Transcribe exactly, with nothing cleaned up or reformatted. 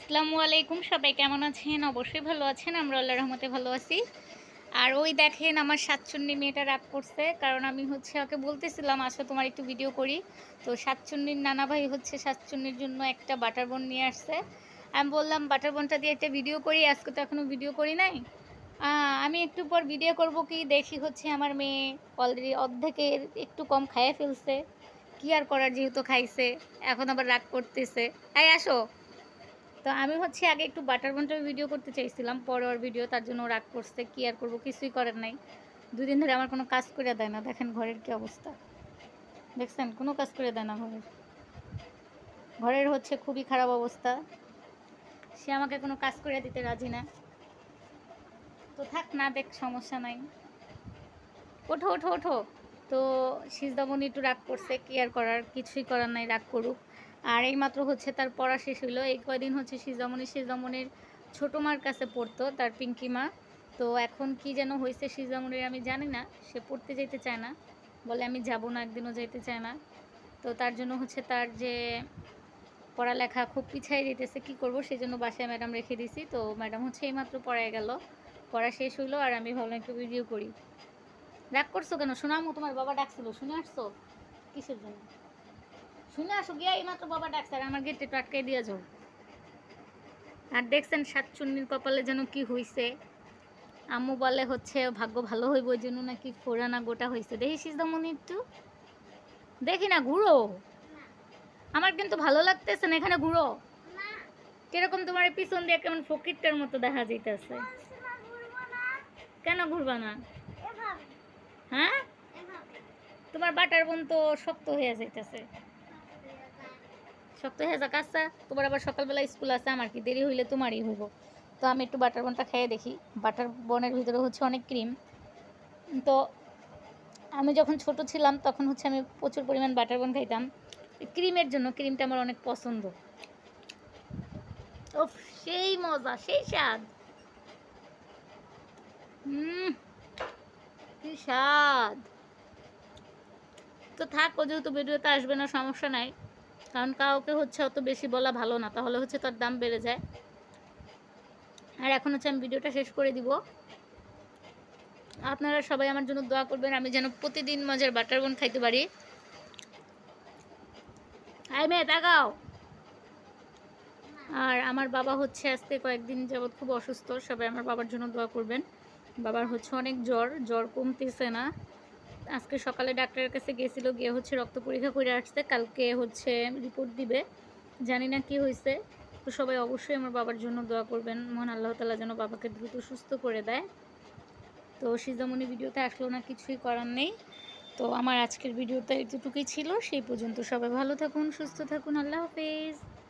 আসসালামু আলাইকুম, সবাই কেমন আছেন? অবশ্যই ভালো আছেন, আমরা আল্লাহর রহমতে ভালো আছি। আর ওই দেখেন আমার সাতচুন্নি মেয়েটা রাগ করছে, কারণ আমি হচ্ছে ওকে বলতেছিলাম আসো তোমার একটু ভিডিও করি। তো সাতচুন্নির নানা ভাই হচ্ছে সাতচুন্নির জন্য একটা বাটার বোন নিয়ে আসছে। আমি বললাম বাটার বোনটা দিয়ে একটা ভিডিও করি, আজকে তো এখনও ভিডিও করি নাই। আহ, আমি একটু পর ভিডিও করব, কি দেখি হচ্ছে আমার মেয়ে অলরেডি অর্ধেকের একটু কম খাইয়ে ফেলছে। কি আর করার, যেহেতু খাইছে এখন আবার রাগ করতেছে। এই আসো। তো আমি হচ্ছে আগে একটু বাটার বন্টার ভিডিও করতে চাইছিলাম, পরে ওর ভিডিও, তার জন্য রাগ করছে। কি আর করবো, কিছুই করার নাই। দুদিন ধরে আমার কোনো কাজ করে দেয় না, দেখেন ঘরের কি অবস্থা। দেখছেন, কোনো কাজ করে দেয় না ঘরের। ঘরের হচ্ছে খুবই খারাপ অবস্থা। সে আমাকে কোনো কাজ করে দিতে রাজি না। তো থাক না, দেখ সমস্যা নাই। ওঠো ওঠো ওঠো। তো সিজদামণি একটু রাগ করছে, কি আর করার, কিছুই করার নাই, রাগ করুক। আর এইমাত্র হচ্ছে তার পড়া শেষ হইলো। এই কয়দিন হচ্ছে সিজদামণি সিজদামণির ছোটো মার কাছে পড়তো, তার পিঙ্কি মা। তো এখন কি যেন হয়েছে সিজদামণির আমি জানি না, সে পড়তে যেতে চায় না, বলে আমি যাব না, একদিনও যেতে চায় না। তো তার জন্য হচ্ছে তার যে পড়ালেখা খুব পিছাই যেতেছে, কি করব, সেই জন্য বাসায় ম্যাডাম রেখে দিছি। তো ম্যাডাম হচ্ছে এইমাত্র পড়ায় গেল, পড়া শেষ হইলো, আর আমি ভাবলাম একটু ভিডিও করি। রাগ করছো কেন? শোনামো, তোমার বাবা ডাকছিল, শুনে আসছো? কিসের জন্য? শুনে আসো গিয়া, এইমাত্র বাবা ডাকছে, আর আমার গেটে একটু আটকাই দিয়ে যাও। আর দেখছেন সাতচুন্নির কপালে যেন কি হইছে। আম্মু বলে হচ্ছে ভাগ্য ভালো হইব, ওই জন্য নাকি ফোরানা গোটা হয়েছে। দেখি সিজদামণি একটু দেখি না, ঘুরো। আমার কিন্তু ভালো লাগতেছে না, এখানে ঘুরো। কিরকম তোমার পিছন দিয়ে কেমন ফকিরটার মতো দেখা যাইতেছে। কেন ঘুরবা না? হ্যাঁ, তোমার বাটার বোন তো শক্ত হয়ে যাইতেছে। শক্ত হয়ে যাক, আচ্ছা তোমার আবার সকালবেলা স্কুল আছে, আমার কি দেরি হইলে তোমারই হইব। তো আমি একটু বাটার বনটা খেয়ে দেখি। বাটার বনের ভিতরে হচ্ছে অনেক ক্রিম। তো আমি যখন ছোট ছিলাম তখন হচ্ছে আমি প্রচুর পরিমাণ বাটার বন খাইতাম ক্রিমের জন্য। ক্রিমটা আমার অনেক পছন্দ। ও, সেই মজা, সেই স্বাদ। হুম, কি স্বাদ। তো থাক, ও যেহেতু ভিডিওতে আসবে না, সমস্যা নাই। কারণ কাউকে হচ্ছে অত বেশি বলা ভালো না, তাহলে হচ্ছে তার দাম বেড়ে যায়। আর এখন হচ্ছে আমি ভিডিওটা শেষ করে দিব। আপনারা সবাই আমার জন্য দোয়া করবেন, আমি যেন প্রতিদিন মজার বাটার বোন খাইতে পারি। আই মেয়ে তাকাও। আর আমার বাবা হচ্ছে আজকে কয়েকদিন যাবৎ খুব অসুস্থ, সবাই আমার বাবার জন্য দোয়া করবেন। বাবার হচ্ছে অনেক জ্বর, জ্বর কমতেছে না। আজকে সকালে ডাক্তারের কাছে গিয়েছিল, গিয়ে হচ্ছে রক্ত পরীক্ষা করে আসছে, কালকে হচ্ছে রিপোর্ট দিবে, জানি না কি হয়েছে। তো সবাই অবশ্যই আমার বাবার জন্য দোয়া করবেন, মহান আল্লাহ তাআলা যেন বাবাকে দ্রুত সুস্থ করে দেয়। তো সিজদামণি ভিডিওতে আসলো না, কিছুই করার নেই। তো আমার আজকের ভিডিওটা এতটুকুই ছিল, সেই পর্যন্ত। সবাই ভালো থাকুন, সুস্থ থাকুন, আল্লাহ হাফেজ।